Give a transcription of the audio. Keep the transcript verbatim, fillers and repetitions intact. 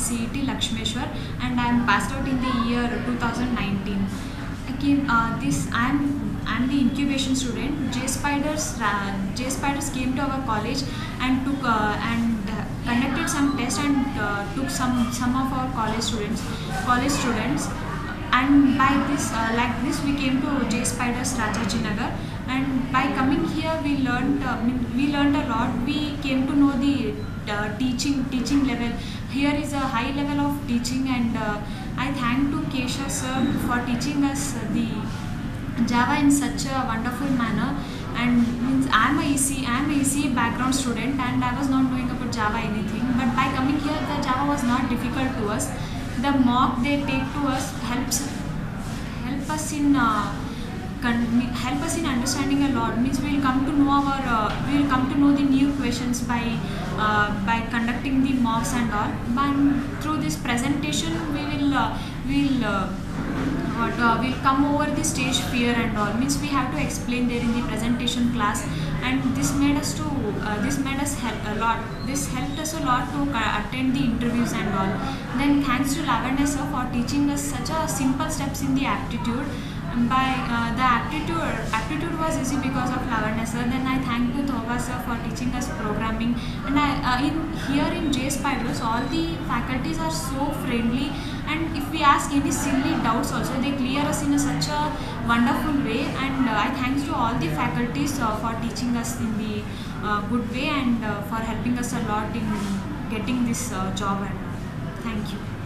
C E T Lakshmeshwar, and I am passed out in the year two thousand nineteen. I came, uh, this I am I am the incubation student. J Spiders uh, J Spiders came to our college and took uh, and uh, conducted some tests and uh, took some some of our college students college students. And by this uh, like this we came to J Spiders Rajajinagar, and by coming here we learned uh, we learned a lot. We came to know the uh, teaching teaching level. Here is a high level of teaching, and uh, I thank to Kesha sir for teaching us the Java in such a wonderful manner. And means I am a E C I am a E C background student, and I was not knowing about Java anything, but by coming here the Java was not difficult to us. The mock they take to us helps help us in uh, help us in understanding a lot. Means we will come to know our uh, we will come to know the new questions by uh, by conducting the mocks and all. But through this presentation we will uh, will uh, what uh, will come over the stage fear and all. Means we have to explain there in the presentation class, and this made us to uh, this made us help a lot. This helped us a lot to uh, attend the interviews and all. Then thanks to Lavanya sir for teaching us such a simple steps in the aptitude. And by uh, the aptitude aptitude was easy because of Lavanya sir. Then I thank to Thoba sir for teaching us programming. And I uh, in here in J Spiders all the faculties are so friendly, and if we ask any silly doubts also they clear us in a, such a wonderful way. And uh, I thanks to all the faculties uh, for teaching us in the uh, good way, and uh, for helping us a lot in getting this uh, job. And uh, thank you.